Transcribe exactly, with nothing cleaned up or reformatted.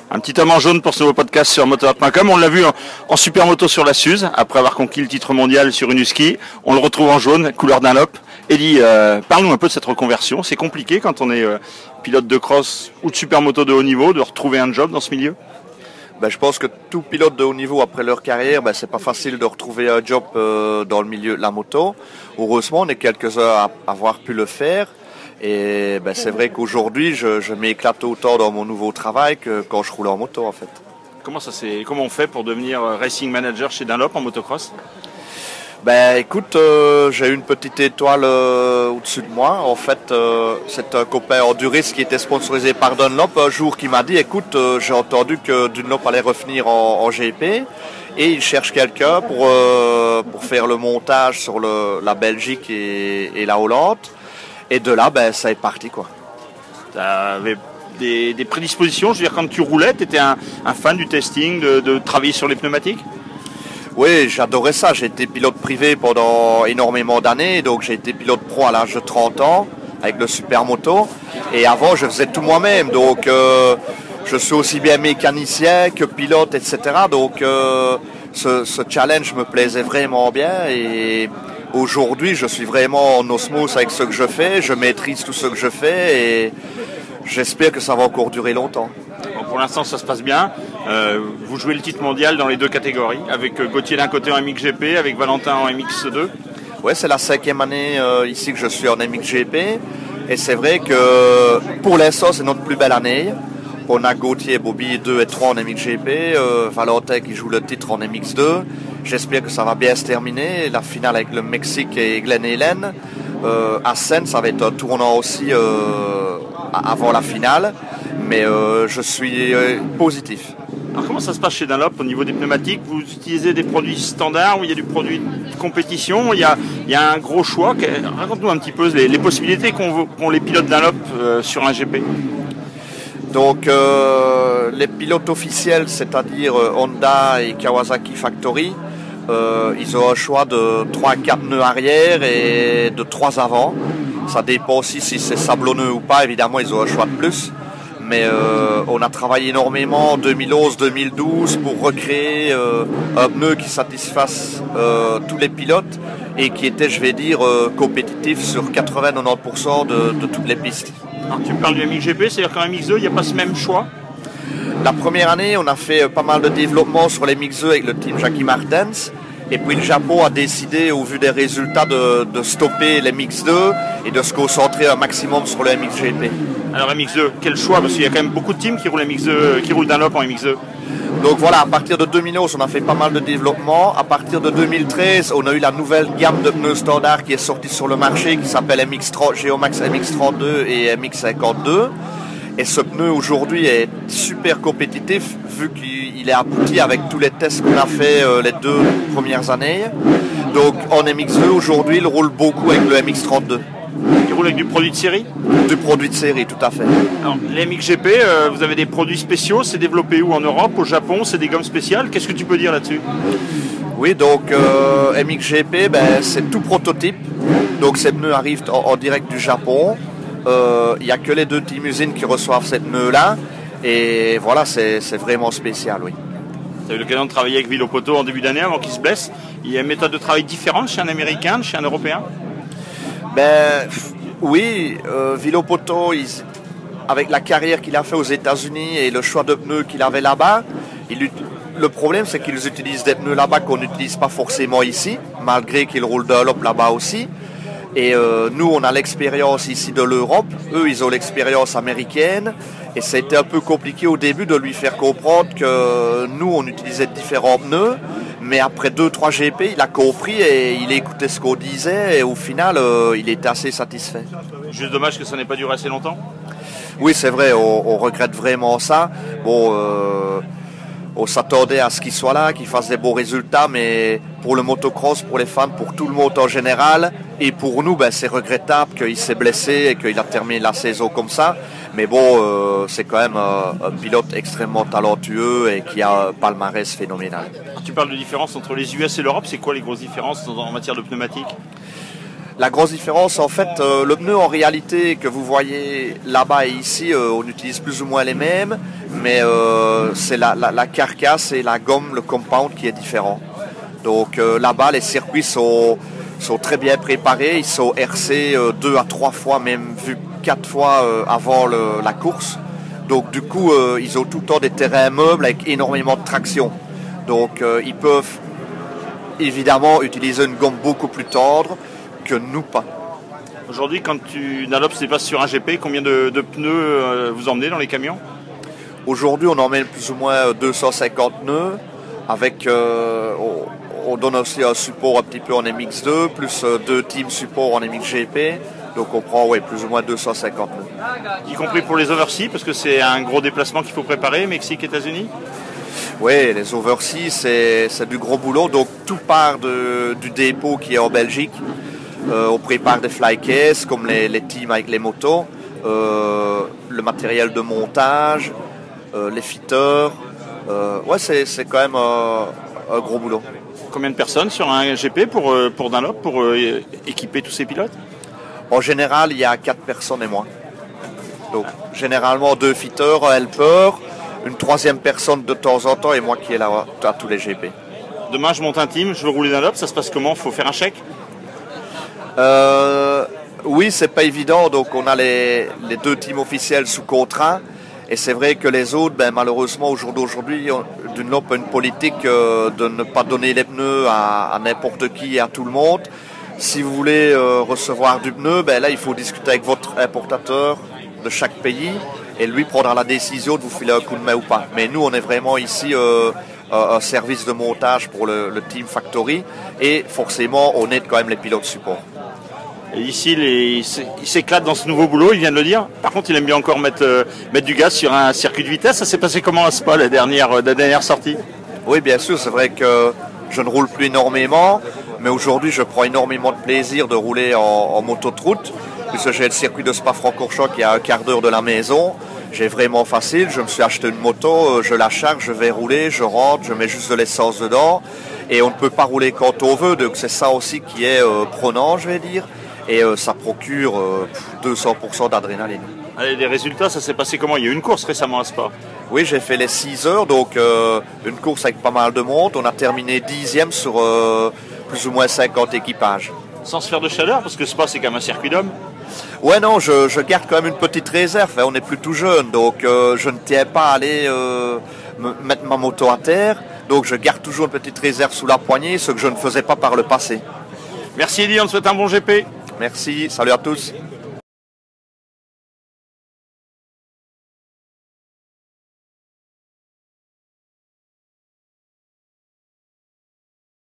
Un petit homme en jaune pour ce nouveau podcast sur motorrad point com. On l'a vu en, en supermoto sur la Suze, après avoir conquis le titre mondial sur une Husky. On le retrouve en jaune, couleur Dunlop. Eddie, euh, parle-nous un peu de cette reconversion. C'est compliqué quand on est euh, pilote de cross ou de supermoto de haut niveau de retrouver un job dans ce milieu? Ben, je pense que tout pilote de haut niveau après leur carrière, ben, c'est pas facile de retrouver un job euh, dans le milieu de la moto. Heureusement, on est quelques-uns à avoir pu le faire. Et ben, c'est vrai qu'aujourd'hui, je, je m'éclate autant dans mon nouveau travail que quand je roule en moto, en fait. Comment ça c'est, comment on fait pour devenir racing manager chez Dunlop en motocross? Ben, écoute, euh, j'ai une petite étoile euh, au-dessus de moi. En fait, euh, c'est un copain enduriste qui était sponsorisé par Dunlop un jour qui m'a dit, écoute, euh, j'ai entendu que Dunlop allait revenir en, en G P et il cherche quelqu'un pour, euh, pour faire le montage sur le, la Belgique et, et la Hollande. Et de là, ben, ça est parti, quoi. T'avais des, des prédispositions, je veux dire, quand tu roulais, tu étais un, un fan du testing, de, de travailler sur les pneumatiques? Oui, j'adorais ça. J'ai été pilote privé pendant énormément d'années. Donc j'ai été pilote pro à l'âge de trente ans avec le supermoto. Et avant, je faisais tout moi-même. Donc euh, je suis aussi bien mécanicien que pilote, et cetera. Donc euh, ce, ce challenge me plaisait vraiment bien. Et aujourd'hui, je suis vraiment en osmose avec ce que je fais. Je maîtrise tout ce que je fais. Et j'espère que ça va encore durer longtemps. Bon, pour l'instant, ça se passe bien. Euh, vous jouez le titre mondial dans les deux catégories, avec Gauthier d'un côté en M X G P, avec Valentin en M X deux. Ouais, c'est la cinquième année euh, ici que je suis en M X G P. Et c'est vrai que pour l'instant, c'est notre plus belle année. On a Gauthier et Bobby deux et trois en M X G P, euh, Valentin qui joue le titre en M X deux. J'espère que ça va bien se terminer. La finale avec le Mexique et Glen Helen. Euh, à Seine, ça va être un tournant aussi euh, avant la finale. Mais euh, je suis euh, positif. Alors comment ça se passe chez Dunlop au niveau des pneumatiques? Vous utilisez des produits standards ou il y a du produit de compétition? Il y a, il y a un gros choix. Raconte-nous un petit peu les, les possibilités qu'ont, qu'ont les pilotes Dunlop euh, sur un G P. Donc euh, les pilotes officiels, c'est-à-dire euh, Honda et Kawasaki Factory, euh, ils ont un choix de trois à quatre nœuds arrière et de trois avant. Ça dépend aussi si c'est sablonneux ou pas, évidemment ils ont un choix de plus. Mais euh, on a travaillé énormément en deux mille onze deux mille douze pour recréer euh, un pneu qui satisfasse euh, tous les pilotes et qui était, je vais dire, euh, compétitif sur quatre-vingts à quatre-vingt-dix pour cent de, de toutes les pistes. Alors, tu parles du M X G P, c'est-à-dire qu'en M X deux, il n'y a pas ce même choix? La première année, on a fait pas mal de développement sur les M X deux avec le team Jackie Martens. Et puis le Japon a décidé, au vu des résultats, de, de stopper les M X deux et de se concentrer un maximum sur le M X G P. Alors M X deux, quel choix? Parce qu'il y a quand même beaucoup de teams qui roulent M X deux, qui roulent Dunlop en M X deux. Donc voilà, à partir de deux mille onze, on a fait pas mal de développement. À partir de deux mille treize, on a eu la nouvelle gamme de pneus standards qui est sortie sur le marché, qui s'appelle M X trente, Geomax M X trente-deux et M X cinquante-deux. Et ce pneu aujourd'hui est super compétitif vu qu'il est abouti avec tous les tests qu'on a fait euh, les deux premières années. Donc en M X deux aujourd'hui, il roule beaucoup avec le M X trente-deux. Il roule avec du produit de série? Du produit de série, tout à fait. Alors, les M X G P, euh, vous avez des produits spéciaux, c'est développé où? En Europe, au Japon, c'est des gommes spéciales. Qu'est-ce que tu peux dire là-dessus? Oui, donc euh, M X G P, ben, c'est tout prototype. Donc ces pneus arrivent en, en direct du Japon. Il euh, n'y a que les deux team usines qui reçoivent ces pneus-là. Et voilà, c'est, c'est vraiment spécial, oui. Tu as eu l'occasion de travailler avec Villopoto en début d'année avant qu'il se blesse. Il y a une méthode de travail différente chez un Américain, chez un Européen? Ben oui, euh, Villopoto, il, avec la carrière qu'il a fait aux États-Unis et le choix de pneus qu'il avait là-bas, il, le problème c'est qu'ils utilisent des pneus là-bas qu'on n'utilise pas forcément ici, malgré qu'ils roulent Dunlop là-bas aussi. Et euh, nous, on a l'expérience ici de l'Europe, eux, ils ont l'expérience américaine. Et c'était un peu compliqué au début de lui faire comprendre que nous, on utilisait différents pneus. Mais après deux trois G P, il a compris et il écoutait ce qu'on disait. Et au final, euh, il était assez satisfait. Juste dommage que ça n'ait pas duré assez longtemps. Oui, c'est vrai, on, on regrette vraiment ça. Bon... Euh, On s'attendait à ce qu'il soit là, qu'il fasse des beaux résultats, mais pour le motocross, pour les fans, pour tout le monde en général, et pour nous, ben, c'est regrettable qu'il s'est blessé et qu'il a terminé la saison comme ça. Mais bon, euh, c'est quand même euh, un pilote extrêmement talentueux et qui a un palmarès phénoménal. Tu parles de différence entre les U S et l'Europe, c'est quoi les grosses différences en matière de pneumatique? La grosse différence, en fait, euh, le pneu en réalité que vous voyez là-bas et ici, euh, on utilise plus ou moins les mêmes, mais euh, c'est la, la, la carcasse et la gomme, le compound qui est différent. Donc euh, là-bas, les circuits sont, sont très bien préparés, ils sont R C euh, deux à trois fois, même vu quatre fois euh, avant le, la course. Donc du coup, euh, ils ont tout le temps des terrains meubles avec énormément de traction. Donc euh, ils peuvent évidemment utiliser une gomme beaucoup plus tendre que nous pas. Aujourd'hui, quand tu Dunlop se déplace sur un G P, combien de, de pneus euh, vous emmenez dans les camions? Aujourd'hui, on emmène plus ou moins deux cent cinquante nœuds. Avec, euh, on, on donne aussi un support un petit peu en M X deux, plus euh, deux teams support en M X G P. Donc on prend ouais, plus ou moins deux cent cinquante nœuds. Y compris pour les overseas, parce que c'est un gros déplacement qu'il faut préparer, Mexique, États-Unis? Oui, les overseas, c'est, c'est du gros boulot. Donc tout part de, du dépôt qui est en Belgique. Euh, on prépare des flycases comme les, les teams avec les motos, euh, le matériel de montage, euh, les fitteurs. Euh, ouais, c'est, c'est quand même euh, un gros boulot. Combien de personnes sur un G P pour, euh, pour Dunlop, pour euh, équiper tous ces pilotes? En général, il y a quatre personnes et moi. Donc généralement deux fitteurs, un helper, une troisième personne de temps en temps et moi qui est là à tous les G P. Demain, je monte un team, je veux rouler Dunlop, ça se passe comment? Il faut faire un chèque? Euh, oui, c'est pas évident. Donc, on a les, les deux teams officiels sous contrat. Et c'est vrai que les autres, ben, malheureusement, au jour d'aujourd'hui, Dunlop a une politique euh, de ne pas donner les pneus à, à n'importe qui et à tout le monde. Si vous voulez euh, recevoir du pneu, ben, là, il faut discuter avec votre importateur de chaque pays. Et lui prendra la décision de vous filer un coup de main ou pas. Mais nous, on est vraiment ici euh, un service de montage pour le, le Team Factory. Et forcément, on aide quand même les pilotes support. Et ici, les, il s'éclate dans ce nouveau boulot, il vient de le dire. Par contre, il aime bien encore mettre, euh, mettre du gaz sur un circuit de vitesse. Ça s'est passé comment à Spa, la dernière, la dernière sortie? Oui, bien sûr, c'est vrai que je ne roule plus énormément, mais aujourd'hui, je prends énormément de plaisir de rouler en, en moto de route, puisque j'ai le circuit de Spa-Francorchamps qui est à un quart d'heure de la maison. J'ai vraiment facile, je me suis acheté une moto, je la charge, je vais rouler, je rentre, je mets juste de l'essence dedans, et on ne peut pas rouler quand on veut, donc c'est ça aussi qui est euh, prenant, je vais dire. Et euh, ça procure euh, deux cents pour cent d'adrénaline. Allez, les résultats, ça s'est passé comment? Il y a eu une course récemment à Spa. Oui, j'ai fait les six heures, donc euh, une course avec pas mal de monde. On a terminé dixième sur euh, plus ou moins cinquante équipages. Sans se faire de chaleur, parce que Spa, c'est quand même un circuit d'hommes. Ouais, non, je, je garde quand même une petite réserve. On est plus tout jeune, donc euh, je ne tiens pas à aller euh, me mettre ma moto à terre. Donc je garde toujours une petite réserve sous la poignée, ce que je ne faisais pas par le passé. Merci Eddie, on te souhaite un bon G P. Merci, salut à tous.